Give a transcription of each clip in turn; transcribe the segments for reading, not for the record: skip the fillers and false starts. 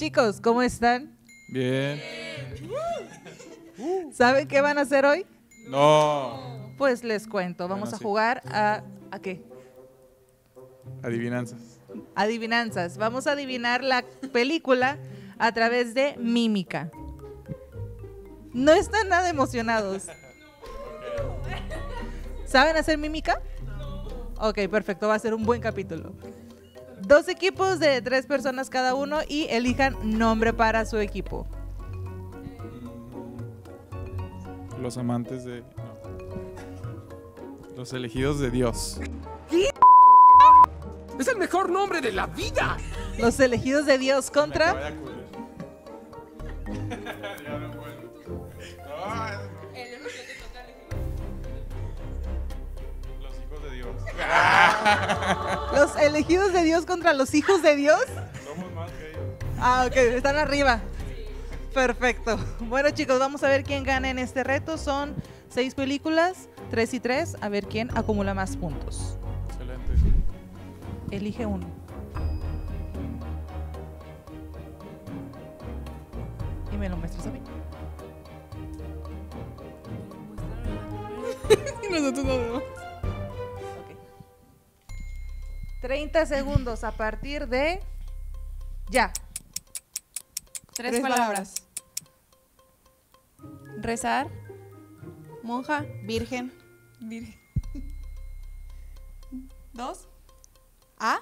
Chicos, ¿cómo están? Bien. ¿Saben qué van a hacer hoy? No. Pues les cuento, vamos Bueno, a sí. jugar ¿a qué? Adivinanzas. Adivinanzas. Vamos a adivinar la película a través de mímica. No están nada emocionados. ¿Saben hacer mímica? Ok, perfecto, va a ser un buen capítulo. 2 equipos de 3 personas cada uno y elijan nombre para su equipo. Los amantes de... No. Los elegidos de Dios. ¡Es el mejor nombre de la vida! Los elegidos de Dios contra... Los hijos de Dios. Los elegidos de Dios contra los hijos de Dios. Somos más que ellos. Ah, ok, están arriba. Perfecto. Bueno, chicos, vamos a ver quién gana en este reto. Son 6 películas, 3 y 3. A ver quién acumula más puntos. Excelente. Elige uno. Y me lo muestras a mí. Y nosotros no vemos. Ok. 30 segundos a partir de... Ya. Tres palabras. Rezar. Monja. Virgen. Virgen. 2. A.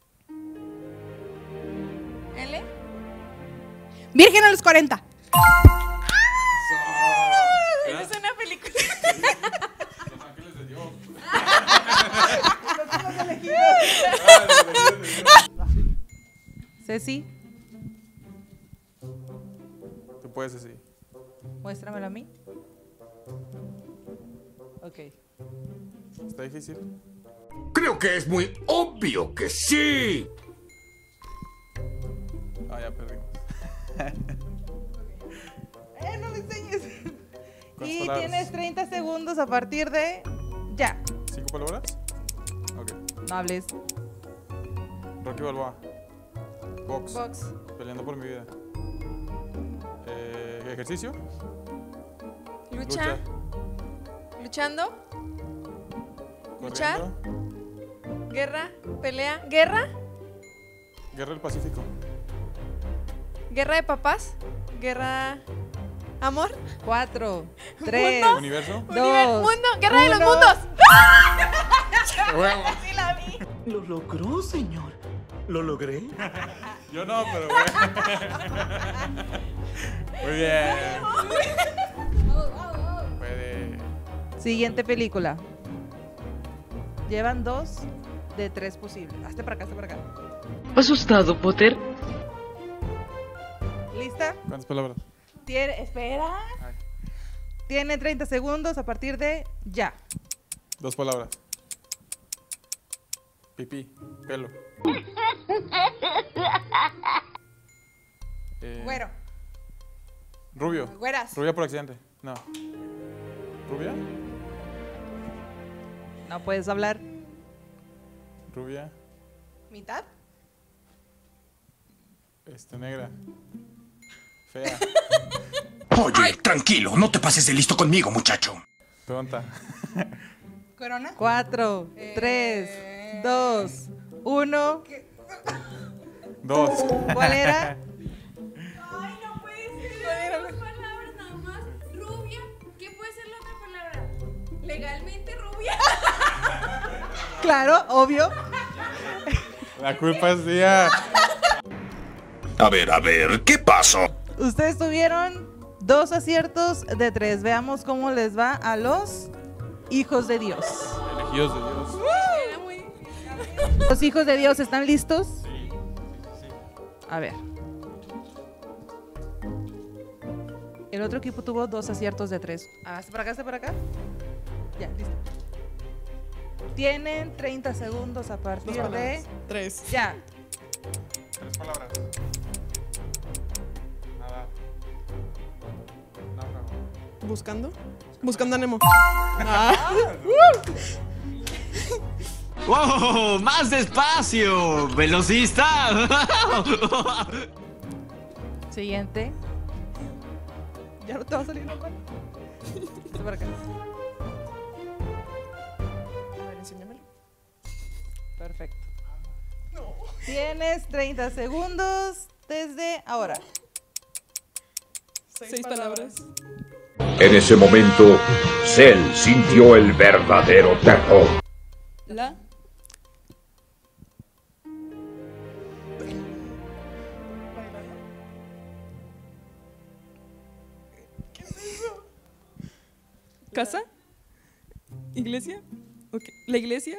L. Virgen a los 40. Esa es una película. Los ángeles de Dios. Ceci, Tú puedes decir. muéstramelo a mí. Ok. Está difícil. Creo que es muy obvio que sí. Ah, ya perdimos. No me enseñes. ¿Cuántas Y palabras? tienes 30 segundos a partir de... Ya. 5 palabras. Ok. No hables. Rocky Balboa. Box. Box. Peleando por mi vida. Ejercicio. Lucha. Luchando. Luchar. Corriendo. Guerra. Pelea. Guerra. Guerra del Pacífico. Guerra de papás. Guerra. Amor. 4, 3, Universo. Mundo. Guerra de los uno. mundos. Huevo. Sí la vi. Lo logró, señor. ¿Lo logré? Yo no, pero bueno. Muy bien. Puede. Siguiente película. Llevan 2 de 3 posibles. Hazte para acá, hazte para acá. ¿Asustado, Potter? ¿Lista? ¿Cuántas palabras? Espera. Ay. Tiene 30 segundos a partir de ya. 2 palabras. Pipí. Pelo. Güero. Rubio. Güeras. Rubia por accidente. No. ¿Rubia? No puedes hablar. Rubia. Mitad. Negra. Fea. Oye, tranquilo, no te pases de listo conmigo, muchacho. Tonta. Corona. 4, 3, 2, 1. 2. ¿Cuál era? Ay, no puede ser. 2 palabras nada más. Rubia. ¿Qué puede ser la otra palabra? Legalmente rubia. Claro, obvio. La culpa es mía. A ver, ¿qué pasó? Ustedes tuvieron 2 aciertos de 3. Veamos cómo les va a los hijos de Dios. Elegidos de Dios. Era muy. ¿Los hijos de Dios están listos? Sí. A ver. El otro equipo tuvo 2 aciertos de 3. Hazte para acá, hazte para acá. Ya, listo. Tienen 30 segundos a partir de... 3. Ya. 3 palabras. Nada. No. ¿Buscando? Buscando a Nemo. ¡Wow! ¡Más despacio! ¡Velocista! Siguiente. Ya no te va a salir loco. Está por acá. A ver, enséñamelo. Perfecto. Tienes 30 segundos desde ahora. 6 palabras. En ese momento, Cell sintió el verdadero terror. La. ¿Qué es eso? ¿Casa? ¿Iglesia? Ok. ¿La iglesia?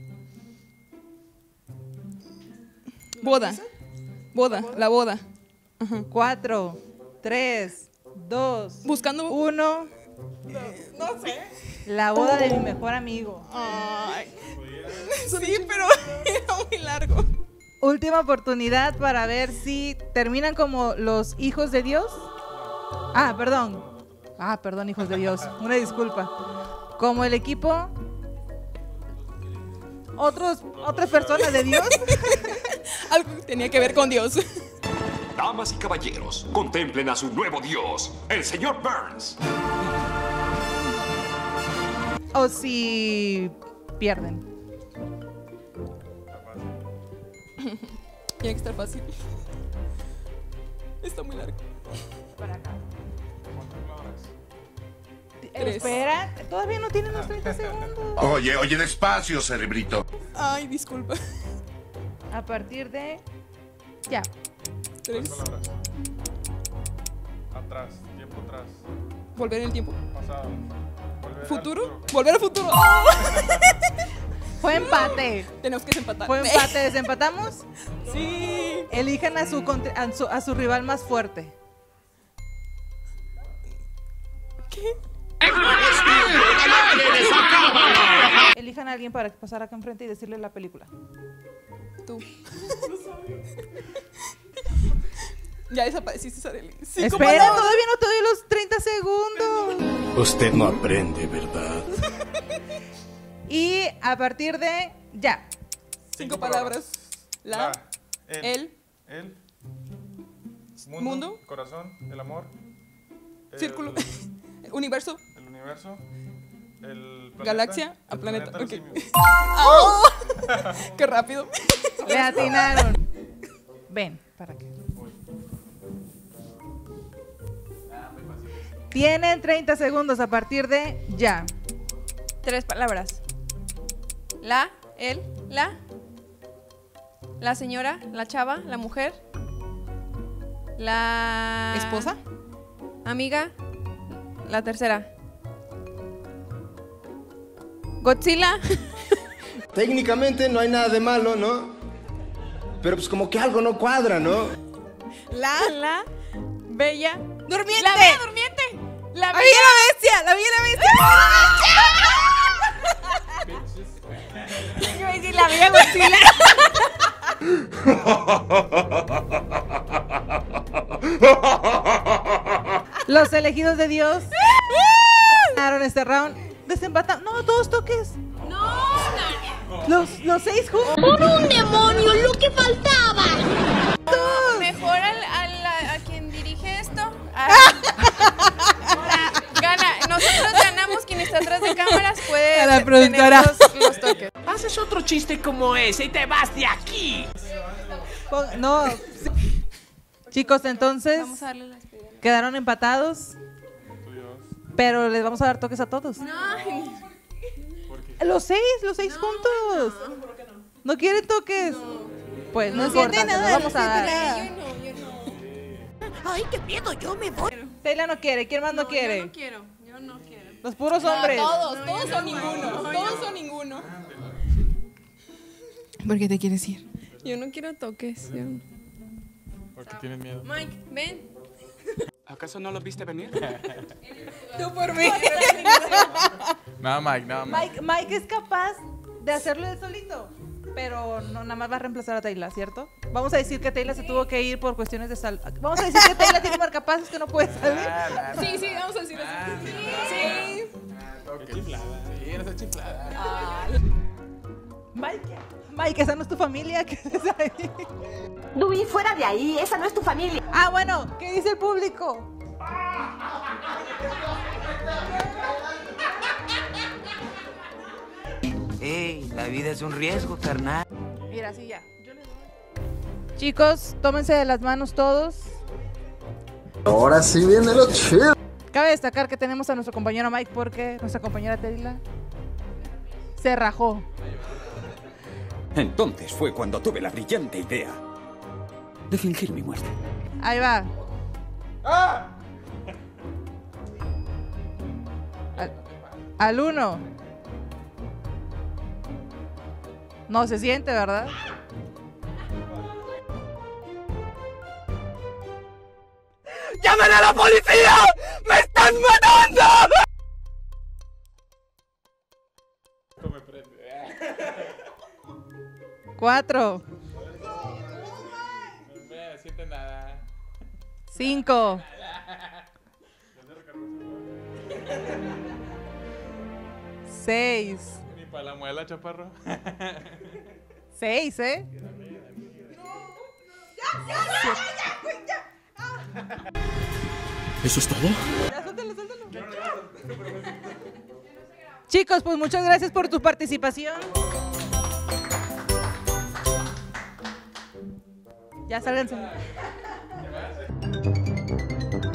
Boda. Boda, la boda. 4, 3, 2, Buscando. 1. No sé. La boda de mi mejor amigo. Ay. Sí, pero era muy largo. Última oportunidad para ver si terminan como los hijos de Dios. Perdón, hijos de Dios. Una disculpa. Como el equipo. Otras personas de Dios. Algo tenía que ver con Dios. Damas y caballeros, contemplen a su nuevo dios, el señor Burns. O si pierden. Tiene que estar fácil. Está muy largo. Para acá. ¿Cuántas palabras? 3. Espera, todavía no tienen los 30 segundos. Oye, despacio, cerebrito. Ay, disculpa. A partir de ya. 3. Palabras. Atrás, tiempo atrás. Volver en el tiempo. Pasado. Volver al Futuro. Volver al futuro. ¡Oh! Fue empate. Tenemos que desempatar. Fue empate. ¿Desempatamos? Sí. Elijan a su rival más fuerte. ¿Qué? Elijan a alguien para pasar acá enfrente y decirle la película. Tú. Ya desapareciste, Sareli. Espera, todavía no te doy los 30 segundos. Usted no aprende, ¿verdad? Y a partir de ya. 5 palabras. La. El. Mundo. Corazón, el amor. Círculo. Universo. El universo. El planeta. Galaxia. A El planeta. de los Ok. simios. ¡Oh! ¡Qué rápido! Le atinaron. Ven, para acá. Tienen 30 segundos a partir de ya. 3 palabras. La, él, la señora, la chava, la mujer, la ¿Esposa? amiga, la tercera. Godzilla. Técnicamente no hay nada de malo, ¿no? Pero pues como que algo no cuadra, ¿no? La bella ¡Durmiente! La bella durmiente. La ¡La bella la bestia! ¡La bella la bestia! Yo iba a decir la bella Godzilla. Los elegidos de Dios ganaron este round. Desempatan. No, todos toques. Los 6 juntos. ¡Por un demonio, lo que faltaba! Mejor a quien dirige esto. Gana. Nosotros ganamos. Quien está atrás de cámaras puede A la productora. tener los toques. Haces otro chiste como ese y te vas de aquí. No. Chicos, entonces Vamos a darle la despedida. quedaron empatados. Pero les vamos a dar toques a todos. Los 6 juntos. ¿No quieren toques? Pues no importa, se los vamos a dar. Yo no. ¡Ay, qué miedo! ¡Yo me voy! Taylor no quiere. ¿Quién más no quiere? Yo no quiero. Los puros hombres. Todos son ninguno. Todos son ninguno. ¿Por qué te quieres ir? Yo no quiero toques. Porque tienes miedo. Mike, ven. ¿Acaso no lo viste venir? Tú por mí. Nada, Mike, nada, Mike. Mike es capaz de hacerlo él solito. Pero no, nada más va a reemplazar a Taylor, ¿cierto? Vamos a decir que Taylor se tuvo que ir por cuestiones de salud. Vamos a decir que Taylor tiene marcapasos que no puede salir. Sí, vamos a decir así. Sí. Qué chiflada. Sí, eres chiflada. Mike Mike, esa no es tu familia. ¿Qué haces ahí? Dewey, fuera de ahí, esa no es tu familia. Ah, bueno, ¿qué dice el público? Ey, la vida es un riesgo, carnal. Mira, sí, ya. Chicos, tómense de las manos todos. Ahora sí viene lo chido. Cabe destacar que tenemos a nuestro compañero Mike porque nuestra compañera Terila se rajó. Entonces fue cuando tuve la brillante idea de fingir mi muerte. Ahí va. Al 1. No se siente, ¿verdad? ¡Llamen a la policía! ¡Me están matando! 4. No me siente nada. 5. 6. Ni para la muela, chaparro. 6, ¿eh? ¿Eso es todo? Chicos, pues muchas gracias por tu participación. Ya sálganse.